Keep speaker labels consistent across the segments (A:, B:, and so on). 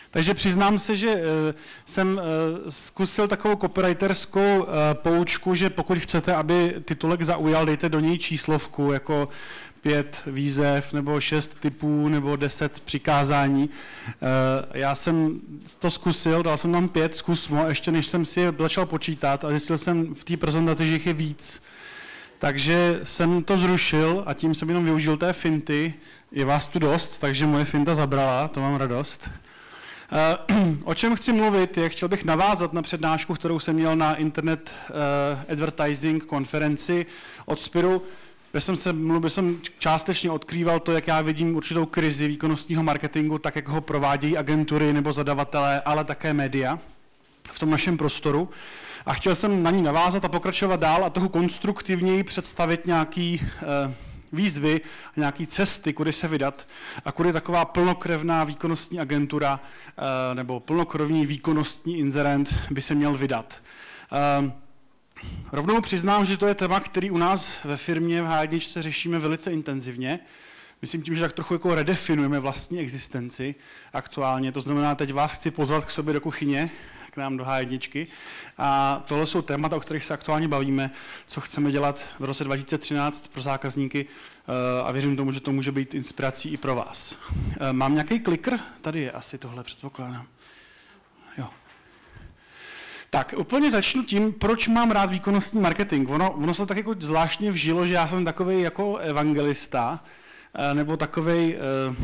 A: Takže přiznám se, že jsem zkusil takovou copywriterskou poučku, že pokud chcete, aby titulek zaujal, dejte do něj číslovku, jako 5 výzev, nebo 6 typů, nebo 10 přikázání. Já jsem to zkusil, dal jsem tam 5, zkusmo, ještě než jsem si je začal počítat a zjistil jsem v té prezentaci, že jich je víc. Takže jsem to zrušil a tím jsem jenom využil té finty. Je vás tu dost, takže moje finta zabrala, to mám radost. O čem chci mluvit, je, chtěl bych navázat na přednášku, kterou jsem měl na Internet Advertising konferenci od Spiru, kde jsem částečně odkrýval to, jak já vidím určitou krizi výkonnostního marketingu, tak jak ho provádějí agentury nebo zadavatelé, ale také média v tom našem prostoru. A chtěl jsem na ní navázat a pokračovat dál a trochu konstruktivněji představit nějaký výzvy, nějaké cesty, kudy se vydat a kudy taková plnokrevná výkonnostní agentura nebo plnokrevný výkonnostní inzerent by se měl vydat. Rovnou přiznám, že to je téma, který u nás ve firmě v H1 řešíme velice intenzivně. Myslím tím, že tak trochu jako redefinujeme vlastní existenci aktuálně. To znamená, teď vás chci pozvat k sobě do kuchyně, k nám do H1. A tohle jsou témata, o kterých se aktuálně bavíme, co chceme dělat v roce 2013 pro zákazníky a věřím tomu, že to může být inspirací i pro vás. Mám nějaký klikr? Tady je asi tohle, předpokládám. Jo. Tak, úplně začnu tím, proč mám rád výkonnostní marketing. Ono se tak jako zvláštně vžilo, že já jsem takovej jako evangelista, nebo takovej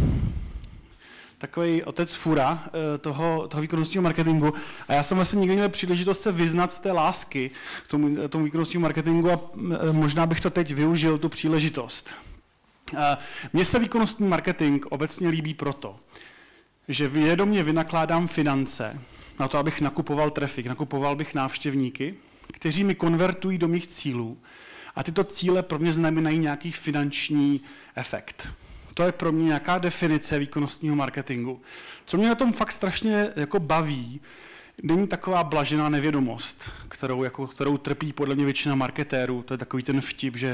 A: otec fura toho výkonnostního marketingu. A já jsem vlastně nikdy měl příležitost se vyznat z té lásky k tomu výkonnostnímu marketingu a možná bych to teď využil, tu příležitost. Mně se výkonnostní marketing obecně líbí proto, že vědomě vynakládám finance na to, abych nakupoval trafik, nakupoval bych návštěvníky, kteří mi konvertují do mých cílů a tyto cíle pro mě znamenají nějaký finanční efekt. To je pro mě nějaká definice výkonnostního marketingu. Co mě na tom fakt strašně jako baví, není taková blažená nevědomost, kterou trpí podle mě většina marketérů. To je takový ten vtip, že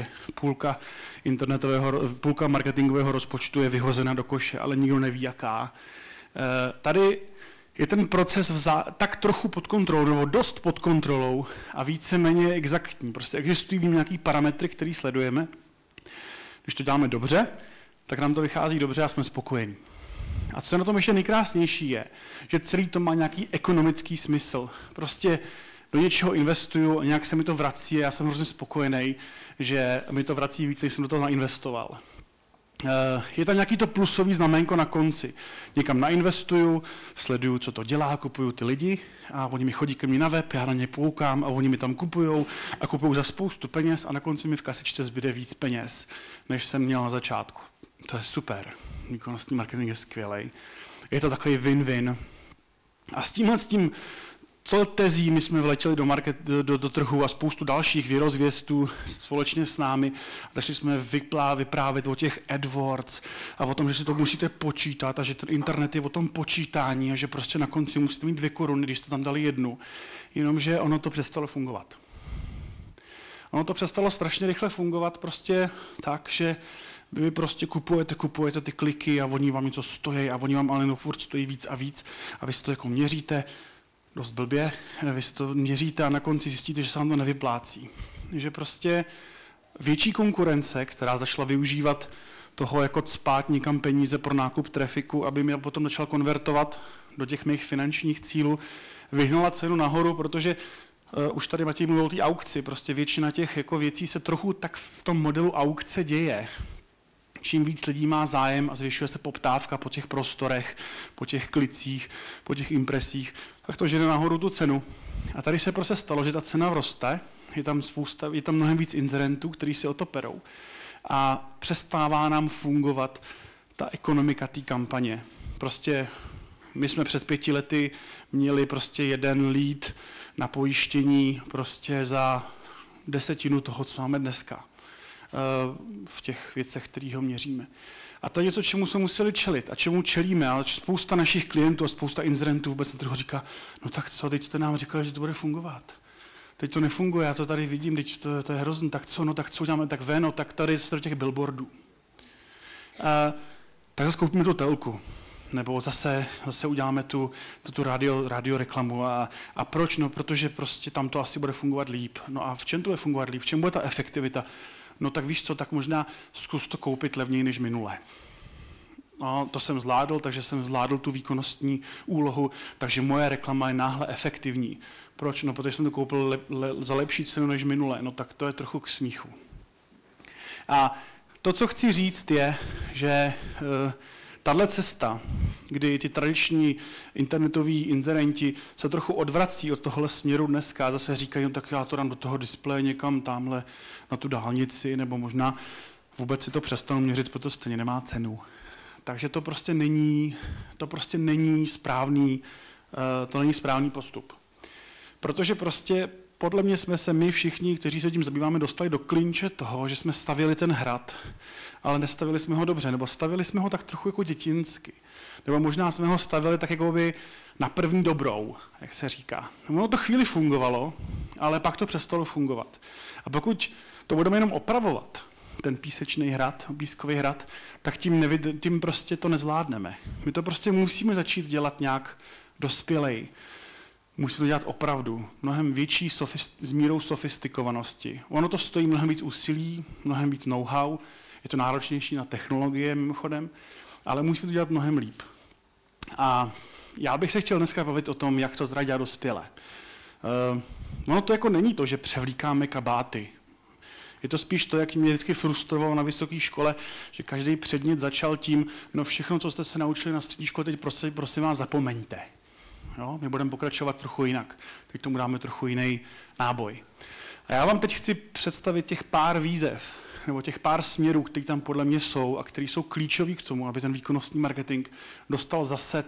A: půlka marketingového rozpočtu je vyhozena do koše, ale nikdo neví jaká. Tady je ten proces tak trochu pod kontrolou, nebo dost pod kontrolou a víceméně exaktní. Prostě existují v něm nějaký parametry, který sledujeme. Když to děláme dobře, tak nám to vychází dobře a jsme spokojení. A co je na tom ještě nejkrásnější je, že celý to má nějaký ekonomický smysl. Prostě do něčeho investuju, nějak se mi to vrací a já jsem hrozně spokojený, že mi to vrací víc, než jsem do toho nainvestoval. Je tam nějaký to plusový znaménko na konci. Někam nainvestuju, sleduju, co to dělá, kupuju ty lidi a oni mi chodí ke mně na web, já na ně poukám a oni mi tam kupujou a kupují za spoustu peněz a na konci mi v kasičce zbyde víc peněz, než jsem měl na začátku. To je super. Výkonnostní marketing je skvělej. Je to takový win-win. A s tím tezí my jsme vletěli do trhu a spoustu dalších vyrozvěstů společně s námi. A začali jsme vyprávět o těch AdWords a o tom, že si to musíte počítat a že ten internet je o tom počítání a že prostě na konci musíte mít 2 koruny, když jste tam dali 1. Jenomže ono to přestalo fungovat. Ono to přestalo strašně rychle fungovat prostě tak, že vy prostě kupujete ty kliky a oni vám něco stojí a oni vám ale furt stojí víc a víc a vy si to jako měříte dost blbě, vy si to měříte a na konci zjistíte, že se vám to nevyplácí. Že prostě větší konkurence, která začala využívat toho jako cpát někam peníze pro nákup trafiku, aby mě potom začal konvertovat do těch mých finančních cílů, vyhnala cenu nahoru, protože už tady Matěj mluvil o té aukci, prostě většina těch jako věcí se trochu tak v tom modelu aukce děje. Čím víc lidí má zájem a zvyšuje se poptávka po těch prostorech, po těch klicích, po těch impresích, tak to žene nahoru tu cenu. A tady se prostě stalo, že ta cena roste, je tam mnohem víc inzerentů, kteří si o to perou. A přestává nám fungovat ta ekonomika té kampaně. Prostě my jsme před 5 lety měli prostě 1 lead na pojištění prostě za 10 toho, co máme dneska. V těch věcech, které ho měříme. A to je něco, čemu jsme museli čelit a čemu čelíme. A spousta našich klientů a spousta inzerentů vůbec na trhu říká, no tak co, teď jste nám říkali, že to bude fungovat. Teď to nefunguje, já to tady vidím, teď to je hrozný, tak co uděláme, tak ven, tak tady z těch billboardů. Tak zase koupíme tu telku. nebo zase uděláme tu radio reklamu. A proč? No, protože prostě tam to asi bude fungovat líp. No a v čem to bude fungovat líp? V čem bude ta efektivita? No tak víš co, tak možná zkus to koupit levněji než minule. No, to jsem zvládl, takže jsem zvládl tu výkonnostní úlohu, takže moje reklama je náhle efektivní. Proč? No, protože jsem to koupil za lepší cenu než minule. No tak to je trochu k smíchu. A to, co chci říct, je, že tahle cesta, kdy ty tradiční internetoví inzerenti se trochu odvrací od tohohle směru dneska a zase říkají, no, tak já to dám do toho displeje někam tamhle na tu dálnici, nebo možná vůbec si to přestanu měřit, protože to stejně nemá cenu. Takže to prostě není správný, to není správný postup. Protože prostě podle mě jsme se my všichni, kteří se tím zabýváme, dostali do klinče toho, že jsme stavěli ten hrad, ale nestavili jsme ho dobře, nebo stavili jsme ho tak trochu jako dětinsky. Nebo možná jsme ho stavili tak jako by na první dobrou, jak se říká. Ono to chvíli fungovalo, ale pak to přestalo fungovat. A pokud to budeme jenom opravovat, ten písečný hrad, pískový hrad, tak tím prostě to nezvládneme. My to prostě musíme začít dělat nějak dospělej. Musíme to dělat opravdu. Mnohem větší s mírou sofistikovanosti. Ono to stojí mnohem víc úsilí, mnohem víc know-how, je to náročnější na technologie mimochodem, ale musíme to dělat mnohem líp. A já bych se chtěl dneska bavit o tom, jak to teda dělat dospěle. Ono to jako není to, že převlíkáme kabáty. Je to spíš to, jak mě vždycky frustrovalo na vysoké škole, že každý předmět začal tím, no všechno, co jste se naučili na střední škole, teď prosím vás zapomeňte. Jo? My budeme pokračovat trochu jinak. Teď tomu dáme trochu jiný náboj. A já vám teď chci představit těch pár výzev, nebo těch pár směrů, které tam podle mě jsou a které jsou klíčové k tomu, aby ten výkonnostní marketing dostal zase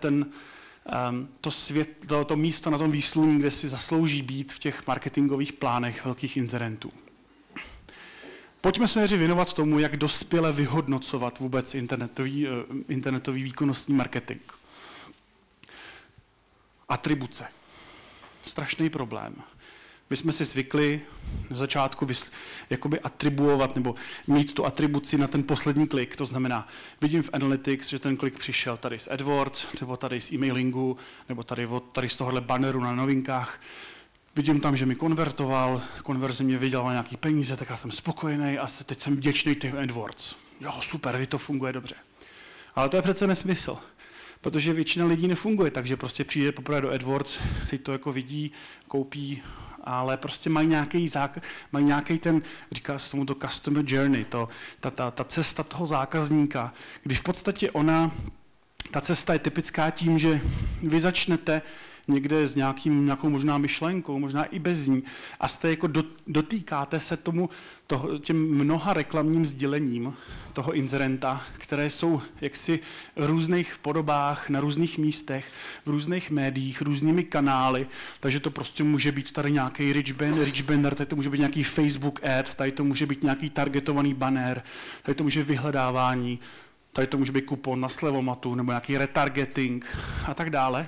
A: to místo na tom výsluní, kde si zaslouží být v těch marketingových plánech velkých inzerentů. Pojďme se nejdřív věnovat tomu, jak dospěle vyhodnocovat vůbec internetový výkonnostní marketing. Atribuce. Strašný problém. My jsme si zvykli na začátku jakoby atribuovat nebo mít tu atribuci na ten poslední klik. To znamená, vidím v Analytics, že ten klik přišel tady z AdWords, nebo tady z e-mailingu, nebo tady z tohohle banneru na novinkách. Vidím tam, že mi konvertoval, konverze mě vydělala nějaký peníze, tak já jsem spokojený a teď jsem vděčný těm AdWords. Jo, super, to funguje dobře. Ale to je přece nesmysl, protože většina lidí nefunguje, takže prostě přijde poprvé do AdWords, teď to jako vidí, koupí, ale prostě mají nějaký ten, říká se tomu to customer journey, ta cesta toho zákazníka, když v podstatě ta cesta je typická tím, že vy začnete někde s nějakou možná myšlenkou, možná i bez ní, a jste jako dotýkáte se těm mnoha reklamním sdělením toho inzerenta, které jsou jaksi v různých podobách, na různých místech, v různých médiích, různými kanály, takže to prostě může být tady nějaký rich banner, tady to může být nějaký Facebook ad, tady to může být nějaký targetovaný banner, tady to může být vyhledávání, tady to může být kupon na slevomatu nebo nějaký retargeting a tak dále.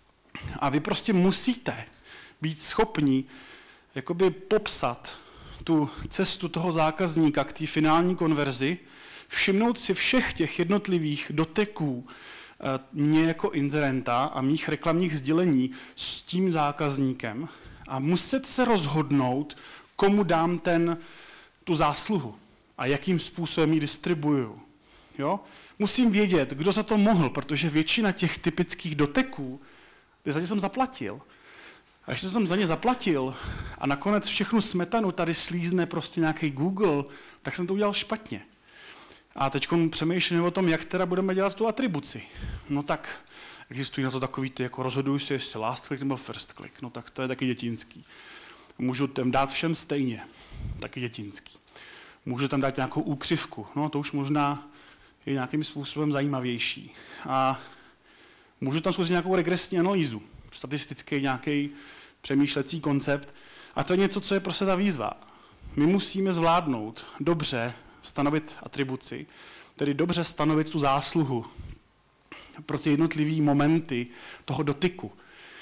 A: A vy prostě musíte být schopni jakoby popsat tu cestu toho zákazníka k té finální konverzi, všimnout si všech těch jednotlivých doteků mě jako inzerenta a mých reklamních sdělení s tím zákazníkem a muset se rozhodnout, komu dám tu zásluhu a jakým způsobem ji distribuju. Jo? Musím vědět, kdo za to mohl, protože většina těch typických doteků, za ně jsem zaplatil. A když jsem za ně zaplatil a nakonec všechnu smetanu tady slízne prostě nějaký Google, tak jsem to udělal špatně. A teď přemýšlím o tom, jak teda budeme dělat tu atribuci. No tak existují na to takový, jako rozhoduju si, jestli last click nebo first click. No tak to je taky dětinský. Můžu tam dát všem stejně. Taky dětinský. Můžu tam dát nějakou úkřivku. No to už možná je nějakým způsobem zajímavější. A můžu tam zkusit nějakou regresní analýzu, statistický nějaký přemýšlecí koncept. A to je něco, co je prostě ta výzva. My musíme zvládnout dobře stanovit atribuci, tedy dobře stanovit tu zásluhu pro ty jednotlivé momenty toho dotyku.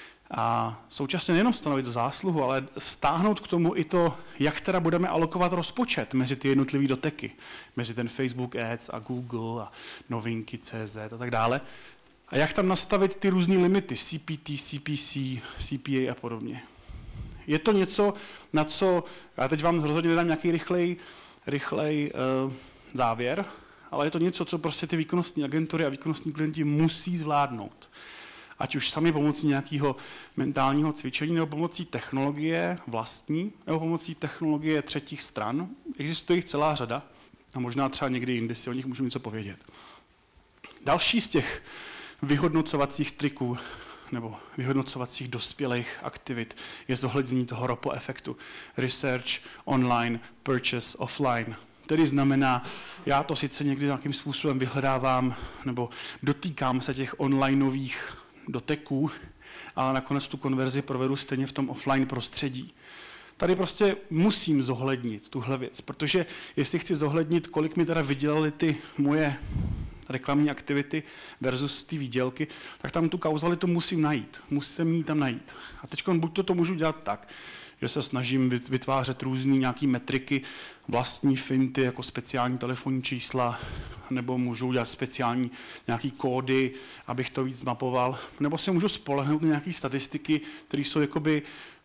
A: A současně nejenom stanovit zásluhu, ale stáhnout k tomu i to, jak teda budeme alokovat rozpočet mezi ty jednotlivé doteky, mezi ten Facebook Ads a Google a novinky CZ a tak dále. A jak tam nastavit ty různé limity, CPT, CPC, CPA a podobně. Je to něco, na co, já teď vám rozhodně nedám nějaký rychlej závěr, ale je to něco, co prostě ty výkonnostní agentury a výkonnostní klienti musí zvládnout. Ať už sami pomocí nějakého mentálního cvičení, nebo pomocí technologie vlastní, nebo pomocí technologie třetích stran. Existuje jich celá řada a možná třeba někdy jindy si o nich můžu něco povědět. Další z těch vyhodnocovacích triků nebo vyhodnocovacích dospělých aktivit je zohlednění toho ROPO efektu. Research, online, purchase, offline. Tedy znamená, já to sice někdy nějakým způsobem vyhledávám nebo dotýkám se těch onlineových doteků, ale nakonec tu konverzi provedu stejně v tom offline prostředí. Tady prostě musím zohlednit tuhle věc, protože jestli chci zohlednit, kolik mi teda vydělaly ty moje reklamní aktivity versus ty výdělky, tak tam tu kauzalitu musím najít. Musím ji tam najít. A teď buď to můžu dělat tak, že se snažím vytvářet různé nějaké metriky, vlastní finty, jako speciální telefonní čísla, nebo můžu udělat speciální nějaké kódy, abych to víc mapoval, nebo se můžu spolehnout na nějaké statistiky, které jsou jakoby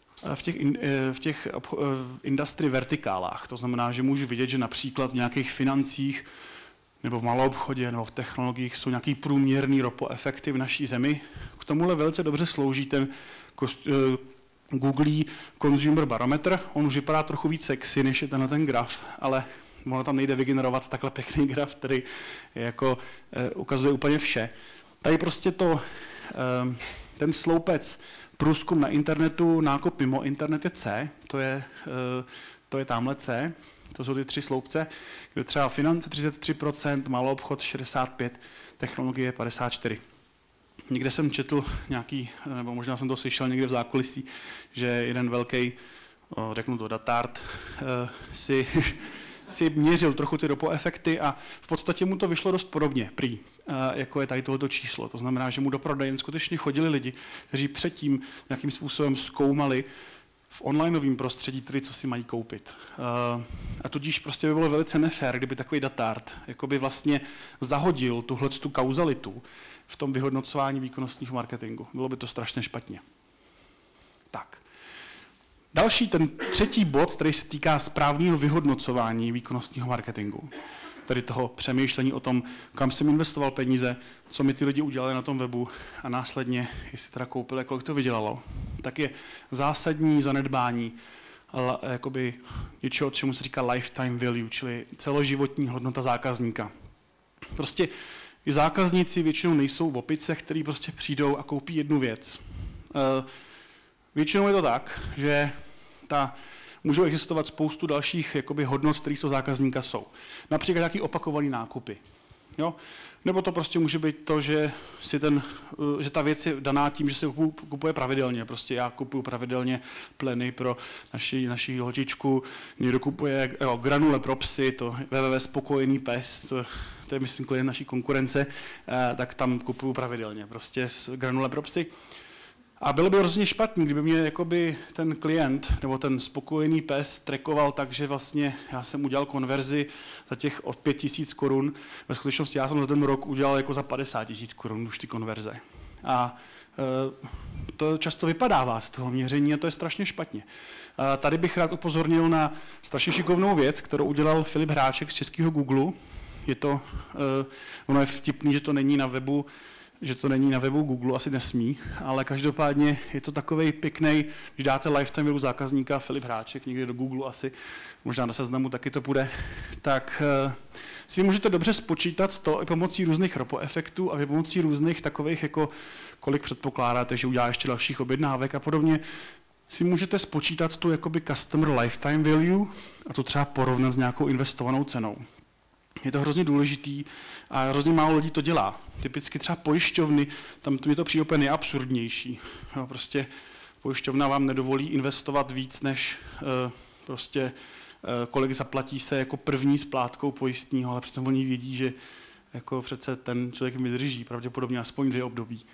A: v těch industry vertikálách. To znamená, že můžu vidět, že například v nějakých financích nebo v maloobchodě nebo v technologiích jsou nějaký průměrný ROPO efekty v naší zemi. K tomuhle velice dobře slouží ten Google Consumer Barometer. On už vypadá trochu víc sexy, než je ten graf, ale ono tam nejde vygenerovat takhle pěkný graf, který jako ukazuje úplně vše. Tady prostě ten sloupec průzkum na internetu, nákup mimo internet je C, to je tamhle C, to jsou ty 3 sloupce, kde třeba finance 33%, maloobchod 65%, technologie 54%. Někde jsem četl nějaký, nebo možná jsem to slyšel někde v zákulisí, že jeden velký, řeknu to, datard, si měřil trochu ty ROPO efekty a v podstatě mu to vyšlo dost podobně, prý, jako je tady tohoto číslo. To znamená, že mu do prodejen skutečně chodili lidi, kteří předtím nějakým způsobem zkoumali v onlineovém prostředí, tedy co si mají koupit. A tudíž prostě by bylo velice nefér, kdyby takový datard jakoby vlastně zahodil tu kauzalitu v tom vyhodnocování výkonnostního marketingu. Bylo by to strašně špatně. Tak. Další, ten třetí bod, který se týká správného vyhodnocování výkonnostního marketingu. Tedy toho přemýšlení o tom, kam jsem investoval peníze, co mi ty lidi udělali na tom webu a následně, jestli teda koupili, kolik to vydělalo, tak je zásadní zanedbání jakoby něčeho, čemu se říká lifetime value, čili celoživotní hodnota zákazníka. Prostě i zákazníci většinou nejsou v opicech, který prostě přijdou a koupí jednu věc. Většinou je to tak, že můžou existovat spoustu dalších jakoby, hodnot, které z toho zákazníka jsou. Například nějaký opakovaný nákupy. Jo? Nebo to prostě může být to, že ta věc je daná tím, že se kupuje pravidelně. Prostě já kupuju pravidelně pleny pro naši holčičku, někdo kupuje granule pro psy, to spokojený pes, to je myslím klient naší konkurence, tak tam kupuju pravidelně, prostě granule pro psy. A bylo by hrozně špatný, kdyby mě jakoby ten klient nebo ten spokojený pes trackoval tak, že vlastně já jsem udělal konverzi za těch od 5 000 korun. Ve skutečnosti já jsem za ten rok udělal jako za 50 000 korun už ty konverze. A to často vypadává z toho měření a to je strašně špatně. Tady bych rád upozornil na strašně šikovnou věc, kterou udělal Filip Hráček z českého Google. Ono je vtipný, že to není na webu Google, asi nesmí, ale každopádně je to takovej pěkný, když dáte lifetime value zákazníka Filip Hráček někde do Google asi, možná na Seznamu taky to půjde, tak si můžete dobře spočítat to i pomocí různých ROPO efektů a pomocí různých takových, jako kolik předpokládáte, že udělá ještě dalších objednávek a podobně, si můžete spočítat tu jakoby customer lifetime value a to třeba porovnat s nějakou investovanou cenou. Je to hrozně důležitý a hrozně málo lidí to dělá. Typicky třeba pojišťovny, tam mi to přijde úplně nejabsurdnější. Jo, prostě pojišťovna vám nedovolí investovat víc, než kolik zaplatí se jako první splátkou pojistního, ale přitom oni vědí, že jako přece ten člověk vydrží pravděpodobně aspoň 2 období.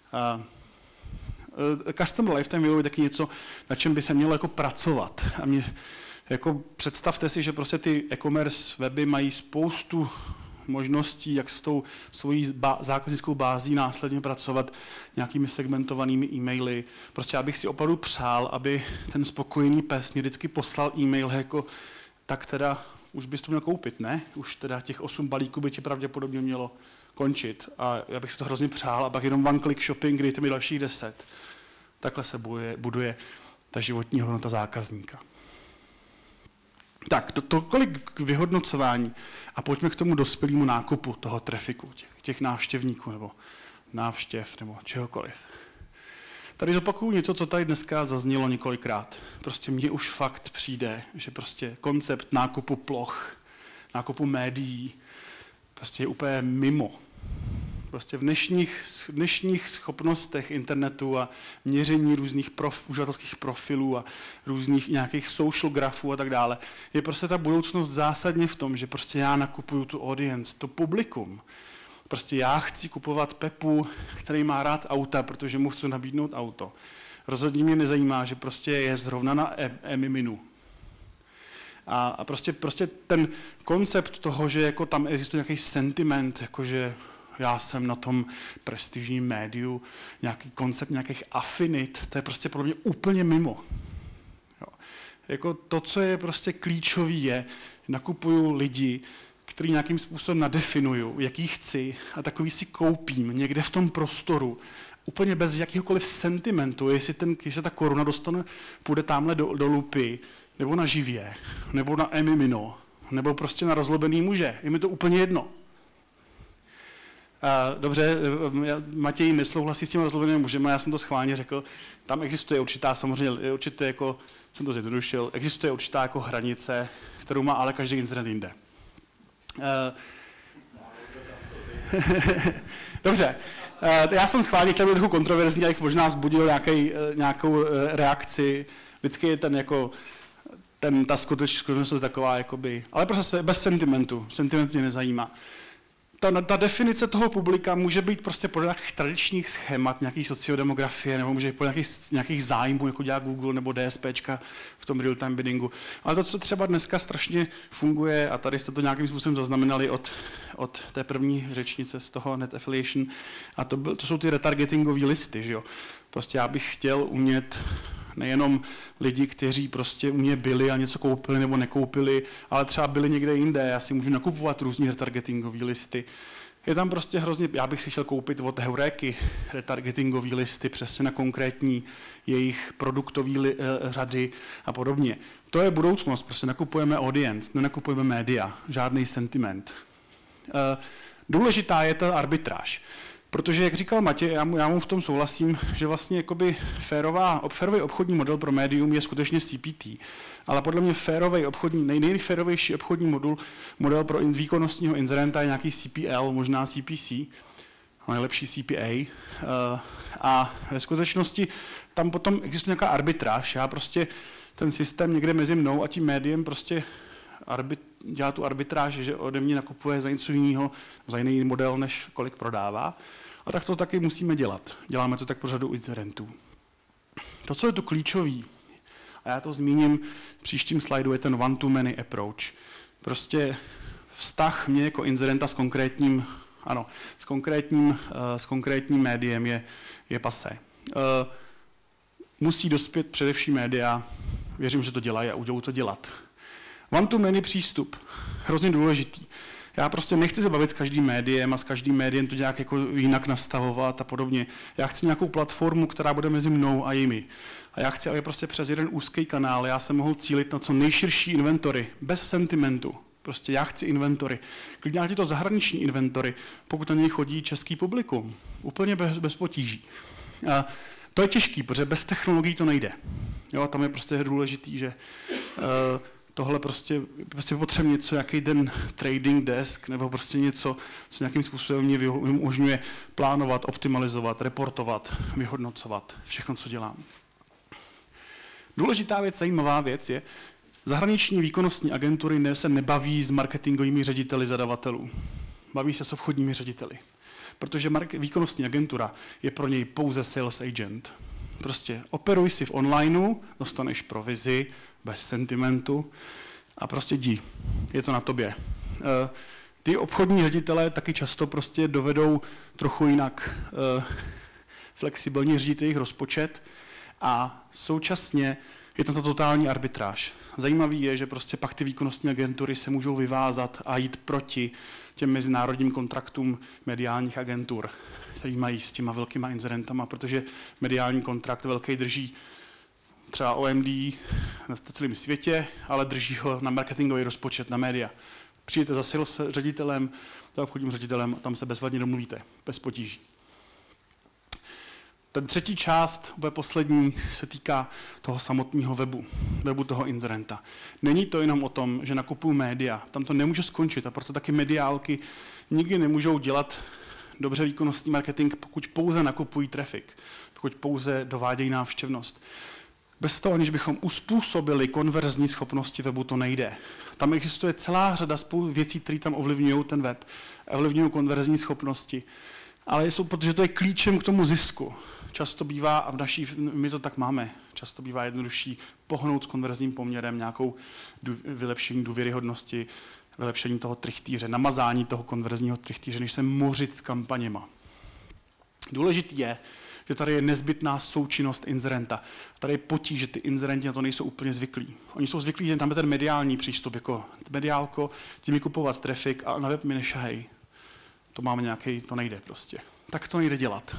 A: Customer lifetime value je taky něco, na čem by se mělo jako pracovat. A představte si, že prostě ty e-commerce weby mají spoustu možností, jak s tou svojí zákaznickou bází následně pracovat nějakými segmentovanými e-maily. Prostě já bych si opravdu přál, aby ten spokojený pes mě vždycky poslal e-mail jako, tak teda už bys to měl koupit, ne? Už teda těch 8 balíků by ti pravděpodobně mělo končit. A já bych si to hrozně přál a pak jenom one click shopping, dejte mi dalších 10. Takhle se buduje ta životní hodnota zákazníka. Tak, tolik k vyhodnocování a pojďme k tomu dospělému nákupu toho trafiku, těch návštěvníků nebo návštěv nebo čehokoliv. Tady zopakuju něco, co tady dneska zaznělo několikrát. Prostě mně už fakt přijde, že prostě koncept nákupu ploch, nákupu médií prostě je úplně mimo. Prostě v dnešních schopnostech internetu a měření různých uživatelských profilů a různých nějakých social grafů a tak dále, je prostě ta budoucnost zásadně v tom, že prostě já nakupuju tu audience, to publikum. Prostě já chci kupovat Pepu, který má rád auta, protože mu chci nabídnout auto. Rozhodně mě nezajímá, že prostě je zrovna na Emiminu. A prostě ten koncept toho, že jako tam existuje nějaký sentiment, jakože já jsem na tom prestižním médiu, nějaký koncept nějakých afinit, to je prostě podle mě úplně mimo. Jo. Jako to, co je prostě klíčový, je, nakupuju lidi, který nějakým způsobem nadefinuju, jaký chci a takový si koupím někde v tom prostoru, úplně bez jakýhokoliv sentimentu, jestli ta koruna půjde tamhle do lupy, nebo na živě, nebo na Emimino, nebo prostě na rozlobený muže. Je mi to úplně jedno. Dobře, Matěj nesouhlasí s těmi rozlobenými mužemi, já jsem to schválně řekl, tam existuje určitá, samozřejmě určitě jako, jsem to zjednodušil, existuje určitá jako hranice, kterou má ale každý incident jinde. Dobře, já jsem schválně chtěl být trochu kontroverzní, abych možná vzbudil nějakou reakci, vždycky je ta skutečnost je taková, jakoby, ale prostě bez sentimentu, sentiment mě nezajímá. Ta definice toho publika může být prostě podle nějakých tradičních schémat, nějaký sociodemografie, nebo může být podle nějakých zájmů, jako dělá Google nebo DSPčka v tom real-time biddingu. Ale to, co třeba dneska strašně funguje, a tady jste to nějakým způsobem zaznamenali od té první řečnice z toho Net Affiliation, a to jsou ty retargetingové listy, že jo. Prostě já bych chtěl umět nejenom lidi, kteří prostě u mě byli a něco koupili nebo nekoupili, ale třeba byli někde jinde. Já si můžu nakupovat různý retargetingové listy. Je tam prostě hrozně, já bych si chtěl koupit od Heuréky retargetingové listy přesně na konkrétní jejich produktové řady a podobně. To je budoucnost, prostě nakupujeme audience, nenakupujeme média, žádný sentiment. Důležitá je ta arbitráž. Protože, jak říkal Matěj, já mu v tom souhlasím, že vlastně jakoby férový obchodní model pro médium je skutečně CPT. Ale podle mě nejférovější obchodní model pro výkonnostního inzerenta je nějaký CPL, možná CPC, nejlepší CPA. A ve skutečnosti tam potom existuje nějaká arbitráž. Já prostě ten systém někde mezi mnou a tím médiem prostě dělá tu arbitráž, že ode mě nakupuje za něco jiného, za jiný model, než kolik prodává. A tak to taky musíme dělat. Děláme to tak pro řadu inzerentů. To, co je tu klíčový, a já to zmíním v příštím slajdu, je ten one-to-many approach. Prostě vztah mě jako inzerenta s konkrétním médiem je passé. Musí dospět především média, věřím, že to dělají a budou to dělat. One-to-many přístup, hrozně důležitý. Já prostě nechci se bavit s každým médiem a s každým médiem to nějak jako jinak nastavovat a podobně. Já chci nějakou platformu, která bude mezi mnou a jimi. A já chci, aby prostě přes jeden úzký kanál já se mohl cílit na co nejširší inventory, bez sentimentu. Prostě já chci inventory. Klidně ať je to zahraniční inventory, pokud na něj chodí český publikum. Úplně bez potíží. A to je těžký, protože bez technologií to nejde. Jo, tam je prostě důležitý, že tohle prostě potřebuje něco, jaký ten trading desk, nebo prostě něco, co nějakým způsobem mě umožňuje plánovat, optimalizovat, reportovat, vyhodnocovat všechno, co dělám. Důležitá věc, zajímavá věc je, zahraniční výkonnostní agentury se nebaví s marketingovými řediteli zadavatelů. Baví se s obchodními řediteli. Protože výkonnostní agentura je pro něj pouze sales agent. Prostě operuj si v onlineu, dostaneš provizi, bez sentimentu a prostě jdi. Je to na tobě. Ty obchodní ředitelé taky často prostě dovedou trochu jinak flexibilně řídit jejich rozpočet a současně je to totální arbitráž. Zajímavý je, že prostě pak ty výkonnostní agentury se můžou vyvázat a jít proti těm mezinárodním kontraktům mediálních agentur, který mají s těma velkýma inzerentama, protože mediální kontrakt velký drží třeba OMD na celém světě, ale drží ho na marketingový rozpočet, na média. Přijdete za sales ředitelem, za obchodním ředitelem a tam se bezvadně domluvíte, bez potíží. Ten třetí část, úplně poslední, se týká toho samotného webu toho inzerenta. Není to jenom o tom, že nakupují média, tam to nemůže skončit a proto taky mediálky nikdy nemůžou dělat dobře výkonnostní marketing, pokud pouze nakupují trafik, pokud pouze dovádějí návštěvnost. Bez toho, aniž bychom uspůsobili konverzní schopnosti webu, to nejde. Tam existuje celá řada věcí, které tam ovlivňují ten web, ovlivňují konverzní schopnosti, ale jsou, protože to je klíčem k tomu zisku. Často bývá, a my to tak máme, často bývá jednodušší pohnout s konverzním poměrem, nějakou vylepšení důvěryhodnosti, vylepšení toho trichtýře, namazání toho konverzního trichtýře, než se mořit s kampaněma. Důležitý je, že tady je nezbytná součinnost inzerenta. Tady je potíž, že ty inzerenti na to nejsou úplně zvyklí. Oni jsou zvyklí, že tam je ten mediální přístup, jako mediálko, tím kupovat trafik a na web mi nešahej. To máme nějaký, to nejde prostě. Tak to nejde dělat.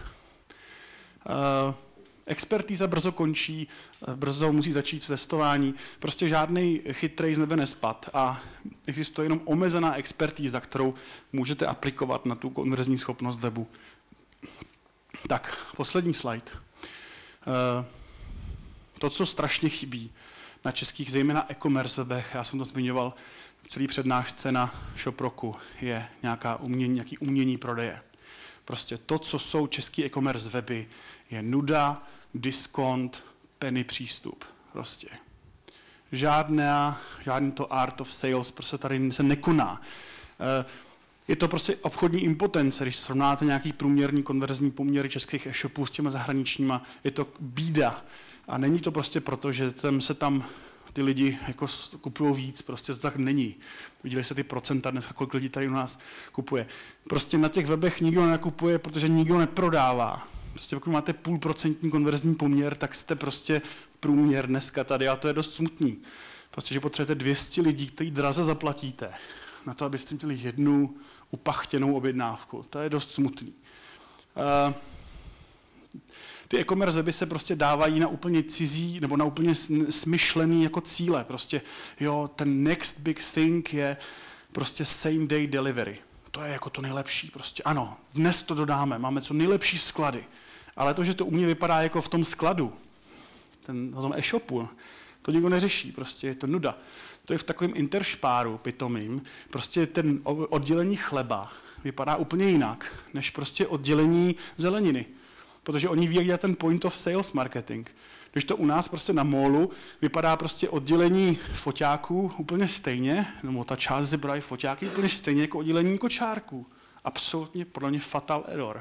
A: Expertíza brzo končí, brzo musí začít testování. Prostě žádný chytrej z nebe nespad a existuje jenom omezená expertíza, kterou můžete aplikovat na tu konverzní schopnost webu. Tak, poslední slide. To, co strašně chybí na českých, zejména e-commerce webech, já jsem to zmiňoval v celý přednášce na ShopRocku, je nějaký umění prodeje. Prostě to, co jsou český e-commerce weby, je nuda, diskont, penny přístup. Prostě. Žádný to art of sales prostě tady se nekoná. Je to prostě obchodní impotence, když srovnáte nějaký průměrný konverzní poměry českých e-shopů s těma zahraničníma, je to bída. A není to prostě proto, že tam ty lidi jako kupují víc, prostě to tak není. Viděli jste ty procenta dneska, kolik lidí tady u nás kupuje. Prostě na těch webech nikdo nekupuje, protože nikdo neprodává. Prostě pokud máte 0,5% konverzní poměr, tak jste prostě průměr dneska tady a to je dost smutný. Prostě, že potřebujete 200 lidí, který draze zaplatíte na to, abyste měli jednu upachtěnou objednávku. To je dost smutný. Ty e-commerce weby se prostě dávají na úplně cizí nebo na úplně smyšlený jako cíle. Prostě jo, ten next big thing je prostě same day delivery. To je jako to nejlepší. Prostě ano, dnes to dodáme, máme co nejlepší sklady. Ale to, že to u mě vypadá jako v tom skladu, na tom e-shopu, to nikdo neřeší, prostě je to nuda. To je v takovém interšpáru pitomým, prostě ten oddělení chleba vypadá úplně jinak, než prostě oddělení zeleniny. Protože oni ví, jak dělat ten point of sales marketing. Když to u nás prostě na molu vypadá prostě oddělení foťáků úplně stejně, nebo ta část zebrají foťáky úplně stejně jako oddělení kočárků. Absolutně podle mě fatal error.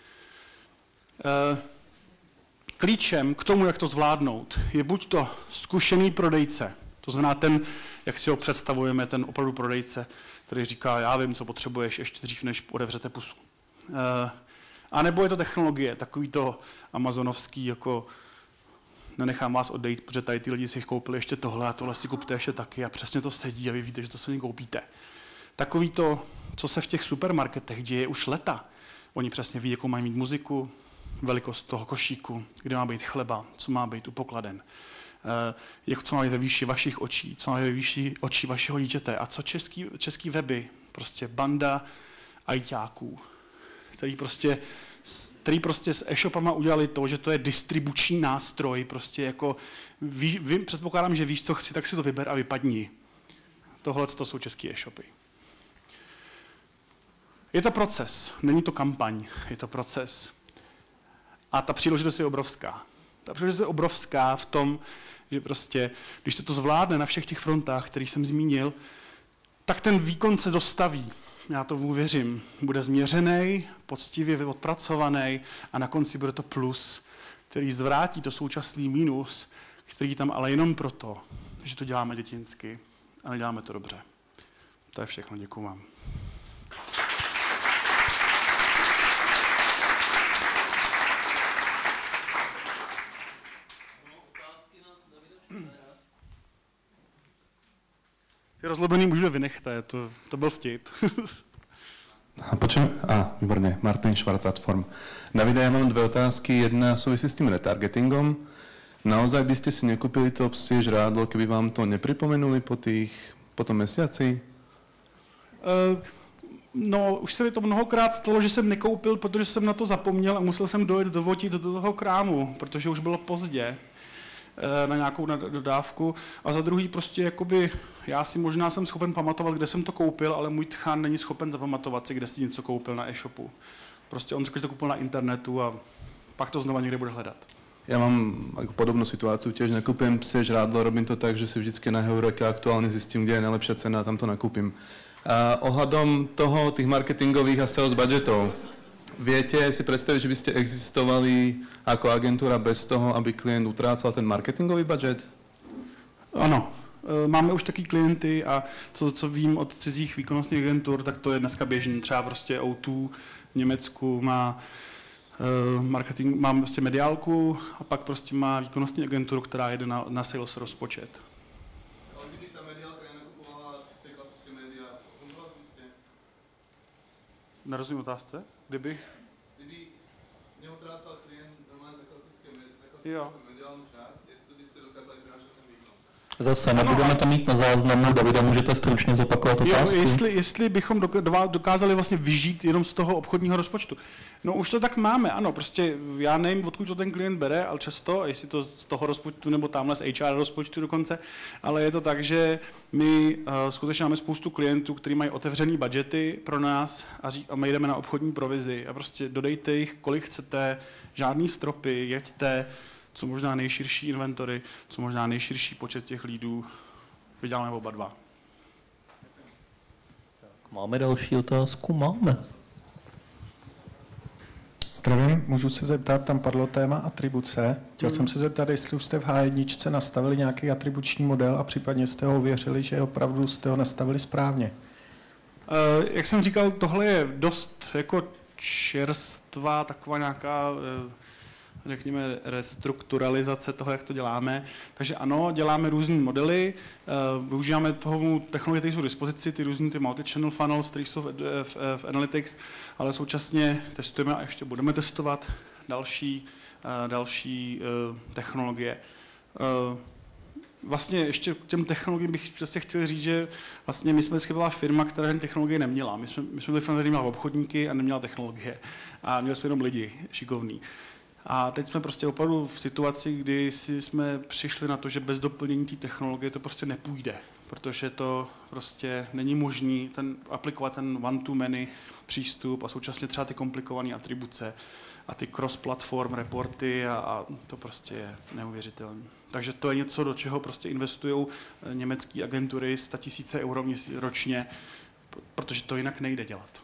A: Klíčem k tomu, jak to zvládnout, je buď to zkušený prodejce, to znamená ten, jak si ho představujeme, ten opravdu prodejce, který říká, já vím, co potřebuješ ještě dřív, než otevřete pusu. A nebo je to technologie, takový to amazonovský, jako nenechám vás odejít, protože tady ty lidi si koupili ještě tohle a tohle si kupte ještě taky a přesně to sedí a vy víte, že to se koupíte. Takový to, co se v těch supermarketech děje už leta. Oni přesně ví, jakou mají mít muziku, velikost toho košíku, kde má být chleba, co má být u pokladen, co má být ve výši vašich očí, co má být ve výši očí vašeho dítěte a co český weby, prostě banda ajťáků, který prostě s e-shopama udělali to, že to je distribuční nástroj, prostě jako předpokládám, že víš, co chci, tak si to vyber a vypadni. Tohle to jsou české e-shopy. Je to proces, není to kampaň, je to proces. A ta příležitost je obrovská. Ta příležitost je obrovská v tom, že prostě, když se to zvládne na všech těch frontách, který jsem zmínil, tak ten výkon se dostaví. Já to věřím. Bude změřený, poctivě odpracovaný a na konci bude to plus, který zvrátí to současný mínus, který tam ale jenom proto, že to děláme dětinsky a neděláme to dobře. To je všechno, děkuju vám. Ty rozlobený muži vynechte, to byl vtip.
B: Výborně, Martin Schwarz-Form. Davide, já mám dvě otázky. Jedna souvisí s tím retargetingom. Naozaj byste si nekúpili to psie žrádlo, keby vám to nepripomenuli po tom mesiaci?
A: No, už se mi to mnohokrát stalo, že jsem nekoupil, protože jsem na to zapomněl a musel jsem dojet dovotit do toho krámu, protože už bylo pozdě na nějakou dodávku. A za druhý prostě jakoby, já si možná jsem schopen pamatovat, kde jsem to koupil, ale můj tchán není schopen zapamatovat si, kde si něco koupil na e-shopu. Prostě on řekl, že to koupil na internetu a pak to znova někde bude hledat.
B: Ja mám podobnú situáciu, tiež nakúpim psie žrádlo, robím to tak, že si vždycky na Heureke aktuálne zistím, kde je najlepšia cena a tam to nakúpim. A ohľadom toho, tých marketingových a sales budgetov, viete si predstaviť, že by ste existovali ako agentúra bez toho, aby klient utrácal ten marketingový budget?
A: Ano. Máme už taky klienty a co vím od cizích výkonnostních agentur, tak to je dneska běžný. Třeba prostě O2 v Německu má marketing, má prostě mediálku a pak prostě má výkonnostní agenturu, která jede na sales rozpočet.
B: Ale kdyby ta mediálka nenakupovala ty klasické média, fungovala byste?
A: Nerozumím otázce? Kdyby
B: neutrácal klient normálně za klasické mediální část, jestli byste dokázali vynášet ten výkon?
C: Zase nebudeme to mít na záznamu, Davida, můžete stručně zopakovat otázku?
A: Jestli bychom dokázali vlastně vyžít jenom z toho obchodního rozpočtu. No už to tak máme, ano, prostě já nevím, odkud to ten klient bere, ale často, jestli to z toho rozpočtu nebo tamhle z HR rozpočtu dokonce, ale je to tak, že my skutečně máme spoustu klientů, kteří mají otevřený budgety pro nás a my jdeme na obchodní provizi a prostě dodejte jich, kolik chcete, žádný stropy, jeďte, co možná nejširší inventory, co možná nejširší počet těch lídů, vyděláme oba dva.
C: Máme další otázku? Máme.
D: Zdravím, můžu se zeptat, tam padlo téma atribuce. Chtěl jsem se zeptat, jestli už jste v H1 nastavili nějaký atribuční model a případně jste ho ověřili, že opravdu jste ho nastavili správně.
A: Jak jsem říkal, tohle je dost jako čerstvá, taková nějaká, řekněme, restrukturalizace toho, jak to děláme. Takže ano, děláme různé modely, využíváme toho technologie, které jsou k dispozici, ty různé ty multi-channel funnels, které jsou v Analytics, ale současně testujeme a ještě budeme testovat další technologie. Vlastně ještě k těm technologiím bych prostě chtěl říct, že vlastně my jsme vždycky byla firma, která technologie neměla. My jsme byli firma, která měla obchodníky a neměla technologie. A měli jsme jenom lidi šikovný. A teď jsme prostě opravdu v situaci, kdy jsme přišli na to, že bez doplnění té technologie to prostě nepůjde, protože to prostě není možné aplikovat ten one-to-many přístup a současně třeba ty komplikované atribuce a ty cross-platform reporty a to prostě je neuvěřitelné. Takže to je něco, do čeho prostě investují německé agentury 100 000 euro ročně, protože to jinak nejde dělat.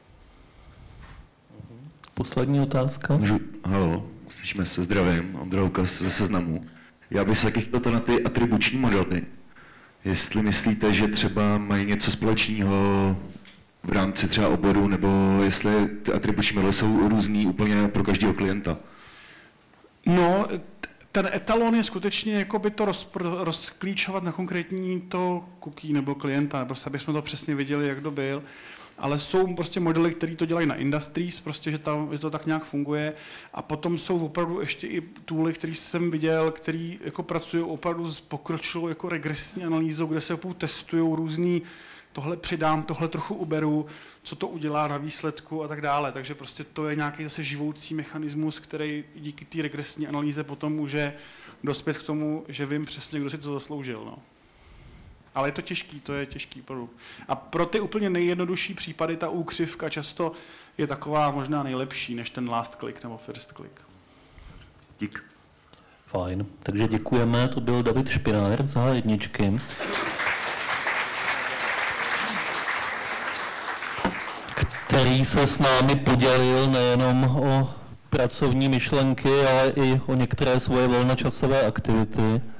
C: Poslední otázka.
E: Haló, slyšíme se, zdravím, Ondra Lukas ze Seznamu. Já bych se taky chtěl to na ty atribuční modely. Jestli myslíte, že třeba mají něco společného v rámci třeba oboru, nebo jestli ty atribuční modely jsou různý úplně pro každého klienta?
A: No, ten etalon je skutečně jakoby to rozklíčovat na konkrétní to cookie nebo klienta, prostě aby jsme to přesně věděli, jak to byl. Ale jsou prostě modely, které to dělají na industries, prostě, že to tak nějak funguje. A potom jsou opravdu ještě i tooly, které jsem viděl, které jako pracují opravdu s pokročilou jako regresní analýzou, kde se opravdu testují různý, tohle přidám, tohle trochu uberu, co to udělá na výsledku a tak dále. Takže prostě to je nějaký zase živoucí mechanismus, který díky té regresní analýze potom může dospět k tomu, že vím přesně, kdo si to zasloužil. No. Ale to je těžký produkt. A pro ty úplně nejjednodušší případy ta úkřivka často je taková možná nejlepší než ten last click nebo first click.
E: Dík.
C: Fajn, takže děkujeme, to byl David Špinár z H1, který se s námi podělil nejenom o pracovní myšlenky, ale i o některé svoje volnočasové aktivity.